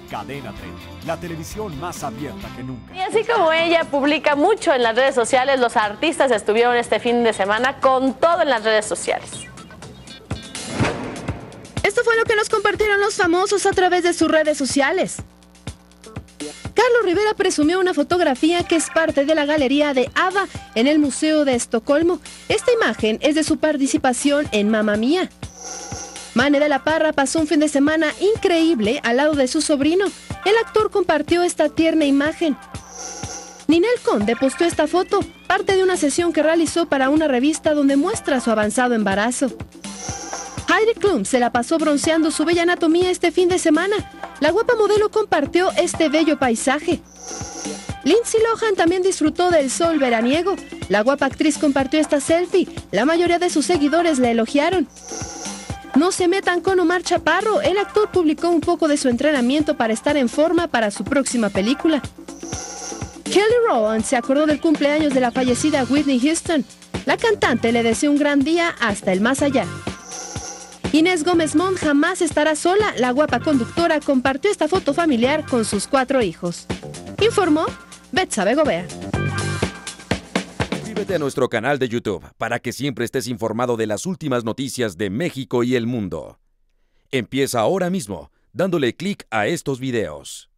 Cadena 30, la televisión más abierta que nunca. Y así como ella publica mucho en las redes sociales, los artistas estuvieron este fin de semana con todo en las redes sociales. Esto fue lo que nos compartieron los famosos a través de sus redes sociales. Carlos Rivera presumió una fotografía que es parte de la galería de ABBA en el Museo de Estocolmo. Esta imagen es de su participación en Mamma Mía. Mane de la Parra pasó un fin de semana increíble al lado de su sobrino. El actor compartió esta tierna imagen. Ninel Conde postó esta foto, parte de una sesión que realizó para una revista donde muestra su avanzado embarazo. Heidi Klum se la pasó bronceando su bella anatomía este fin de semana. La guapa modelo compartió este bello paisaje. Lindsay Lohan también disfrutó del sol veraniego. La guapa actriz compartió esta selfie. La mayoría de sus seguidores la elogiaron. No se metan con Omar Chaparro. El actor publicó un poco de su entrenamiento para estar en forma para su próxima película. Kelly Rowland se acordó del cumpleaños de la fallecida Whitney Houston. La cantante le deseó un gran día hasta el más allá. Inés Gómez Mont jamás estará sola. La guapa conductora compartió esta foto familiar con sus 4 hijos. Informó Betsabe Gobea. Suscríbete a nuestro canal de YouTube para que siempre estés informado de las últimas noticias de México y el mundo. Empieza ahora mismo dándole clic a estos videos.